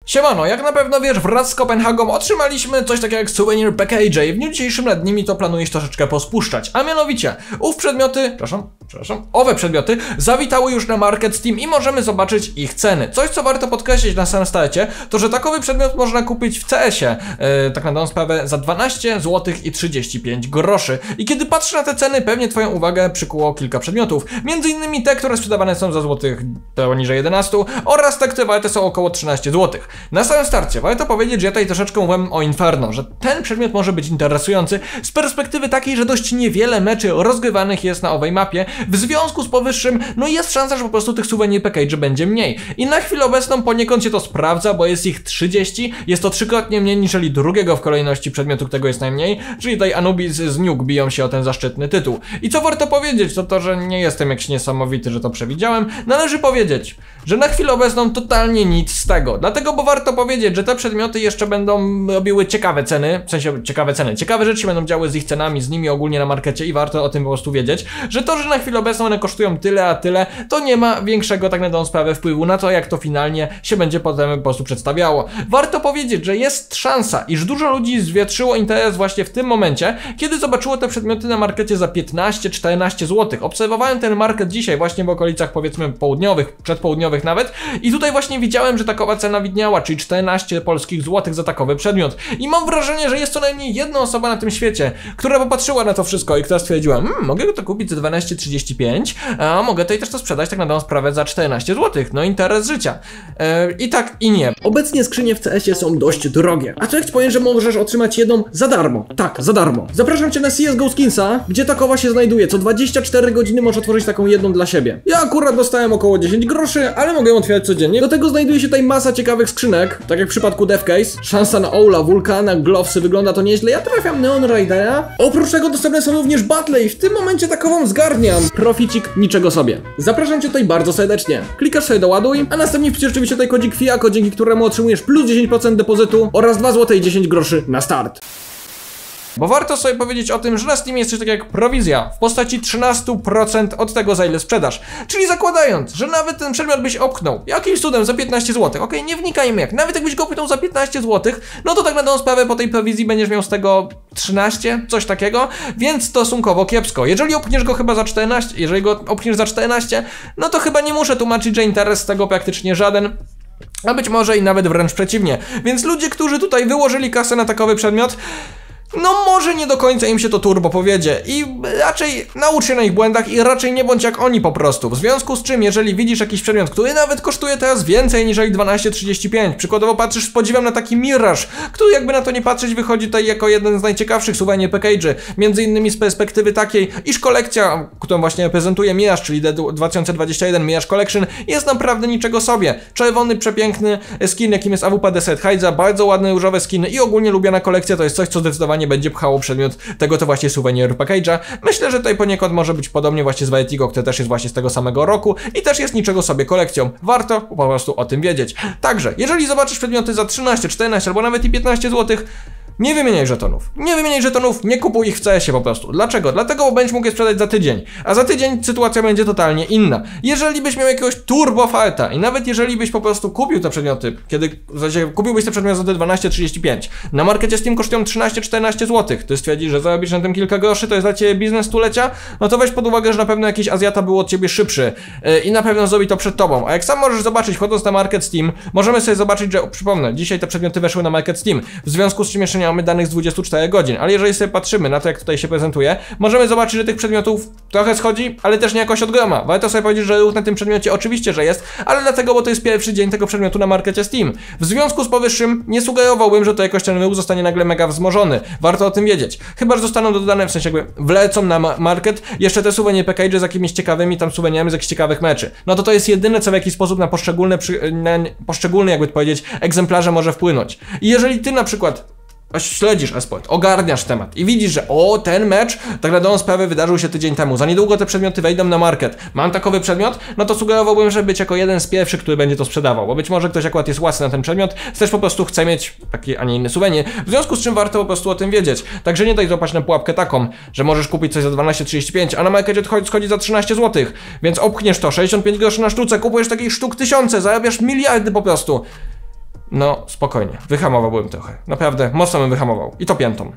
Siemano, jak na pewno wiesz, wraz z Kopenhagą otrzymaliśmy coś takiego jak Souvenir Package i w dniu dzisiejszym nad nimi to planuję się troszeczkę pospuszczać, a mianowicie owe przedmioty zawitały już na Market Steam i możemy zobaczyć ich ceny. Coś, co warto podkreślić na samym starcie, to że takowy przedmiot można kupić w CS-ie, tak na dobrą sprawę, za 12 zł i 35 groszy. I kiedy patrzę na te ceny, pewnie twoją uwagę przykuło kilka przedmiotów, między innymi te, które sprzedawane są za złotych poniżej 11 oraz te, które warte są około 13 zł. Na samym starcie warto powiedzieć, że ja tutaj troszeczkę mówiłem o Inferno, że ten przedmiot może być interesujący z perspektywy takiej, że dość niewiele meczy rozgrywanych jest na owej mapie. W związku z powyższym, no jest szansa, że po prostu tych Souvenir Package będzie mniej. I na chwilę obecną poniekąd się to sprawdza, bo jest ich 30, jest to trzykrotnie mniej niż drugiego w kolejności przedmiotu, którego jest najmniej, czyli tutaj Anubis z Nuke biją się o ten zaszczytny tytuł. I co warto powiedzieć, to że nie jestem jakiś niesamowity, że to przewidziałem. Należy powiedzieć, że na chwilę obecną totalnie nic z tego, dlatego, bo warto powiedzieć, że te przedmioty jeszcze będą robiły ciekawe ceny, w sensie ciekawe rzeczy się będą działy z ich cenami, z nimi ogólnie na markecie i warto o tym po prostu wiedzieć, że to, że na chwilę obecną one kosztują tyle a tyle, to nie ma większego tak na dobrą sprawę wpływu na to, jak to finalnie się będzie potem po prostu przedstawiało. Warto powiedzieć, że jest szansa, iż dużo ludzi zwietrzyło interes właśnie w tym momencie, kiedy zobaczyło te przedmioty na markecie za 15-14 zł. Obserwowałem ten market dzisiaj właśnie w okolicach powiedzmy południowych, przedpołudniowych nawet i tutaj właśnie widziałem, że takowa cena widniała, czyli 14 polskich złotych za takowy przedmiot. I mam wrażenie, że jest co najmniej jedna osoba na tym świecie, która popatrzyła na to wszystko i która stwierdziła, mogę to kupić za 12,35, a mogę tutaj też to sprzedać tak na dobrą sprawę za 14 zł. No interes życia. I tak i nie. Obecnie skrzynie w CS-ie są dość drogie. A co jak ci powiem, że możesz otrzymać jedną za darmo? Tak, za darmo. Zapraszam cię na CSGO Skinsa, gdzie takowa się znajduje. Co 24 godziny możesz otworzyć taką jedną dla siebie. Ja akurat dostałem około 10 groszy, ale mogę ją otwierać codziennie. Do tego znajduje się tutaj masa ciekawych skrzynek, tak jak w przypadku Deathcase. Szansa na Oula, Wulkana, Glowsy, wygląda to nieźle. Ja trafiam Neon Ridera. Oprócz tego dostępne są również battle i w tym momencie takową zgarniam. Proficik niczego sobie. Zapraszam cię tutaj bardzo serdecznie. Klikasz sobie doładuj, a następnie wpisz oczywiście tutaj kodzik FIAKO, dzięki któremu otrzymujesz plus 10% depozytu oraz 2 zł i 10 groszy na start. Bo warto sobie powiedzieć o tym, że na Steamie jest coś takiego jak prowizja w postaci 13% od tego, za ile sprzedasz. Czyli zakładając, że nawet ten przedmiot byś opchnął jakimś cudem za 15 zł, okej, nie wnikajmy jak, nawet jakbyś go opchnął za 15 zł, no to tak na tą sprawę po tej prowizji będziesz miał z tego 13, coś takiego, więc stosunkowo kiepsko. Jeżeli opchniesz go chyba za 14, jeżeli go opchniesz za 14, no to chyba nie muszę tłumaczyć, że interes z tego praktycznie żaden. A być może i nawet wręcz przeciwnie. Więc ludzie, którzy tutaj wyłożyli kasę na takowy przedmiot, no może nie do końca im się to turbo powiedzie i raczej naucz się na ich błędach i raczej nie bądź jak oni po prostu. W związku z czym, jeżeli widzisz jakiś przedmiot, który nawet kosztuje teraz więcej niż 12,35, przykładowo patrzysz z podziwem na taki Mirage, który jakby na to nie patrzeć wychodzi tutaj jako jeden z najciekawszych Souvenir Package'y, między innymi z perspektywy takiej, iż kolekcja, którą właśnie reprezentuje Mirage, czyli 2021 Mirage Collection, jest naprawdę niczego sobie. Czerwony, przepiękny skin, jakim jest AWP Desert Hydra, bardzo ładne różowe skiny i ogólnie lubiana kolekcja to jest coś, co zdecydowanie będzie pchało przedmiot tego to właśnie Souvenir Package'a. Myślę, że tutaj poniekąd może być podobnie właśnie z Vertigo, które też jest właśnie z tego samego roku i też jest niczego sobie kolekcją. Warto po prostu o tym wiedzieć. Także, jeżeli zobaczysz przedmioty za 13, 14 albo nawet i 15 zł, nie wymieniaj żetonów. Nie wymieniaj żetonów, nie kupuj ich w CS-ie po prostu. Dlaczego? Dlatego, bo będziesz mógł je sprzedać za tydzień. A za tydzień sytuacja będzie totalnie inna. Jeżeli byś miał jakiegoś turbo farta i nawet jeżeli byś po prostu kupił te przedmioty, kiedy w zasadzie kupiłbyś te przedmioty za 12,35, na markecie Steam kosztują 13-14 zł, ty stwierdzisz, że zarobisz na tym kilka groszy, to jest dla ciebie biznes stulecia, no to weź pod uwagę, że na pewno jakiś Azjata był od ciebie szybszy i na pewno zrobi to przed tobą. A jak sam możesz zobaczyć, wchodząc na market Steam, możemy sobie zobaczyć, że, przypomnę, dzisiaj te przedmioty weszły na market Steam, w związku z czym jeszcze nie mamy danych z 24 godzin, ale jeżeli sobie patrzymy na to, jak tutaj się prezentuje, możemy zobaczyć, że tych przedmiotów trochę schodzi, ale też nie jakoś od groma. Warto sobie powiedzieć, że ruch na tym przedmiocie oczywiście, że jest, ale dlatego, bo to jest pierwszy dzień tego przedmiotu na markecie Steam. W związku z powyższym nie sugerowałbym, że to jakoś ten ruch zostanie nagle mega wzmożony. Warto o tym wiedzieć. Chyba, że zostaną dodane, w sensie jakby wlecą na market jeszcze te Souvenir Package z jakimiś ciekawymi tam souvenirami z jakichś ciekawych meczy. No to jest jedyne, co w jakiś sposób na poszczególne, jakby to powiedzieć, egzemplarze może wpłynąć. I jeżeli ty na przykład śledzisz esport, ogarniasz temat i widzisz, że ten mecz tak na dobrą sprawę wydarzył się tydzień temu, za niedługo te przedmioty wejdą na market, mam takowy przedmiot, no to sugerowałbym, żeby być jako jeden z pierwszych, który będzie to sprzedawał, bo być może ktoś akurat jest łasny na ten przedmiot, też po prostu chce mieć taki, a nie inny suwenir, w związku z czym warto po prostu o tym wiedzieć. Także nie daj złapać na pułapkę taką, że możesz kupić coś za 12,35, a na markecie schodzi za 13 zł, więc opchniesz to, 65 groszy na sztuce, kupujesz takich sztuk tysiące, zarabiasz miliardy po prostu. No, spokojnie, wyhamowałbym trochę. Naprawdę, mocno bym wyhamował. I to piętą.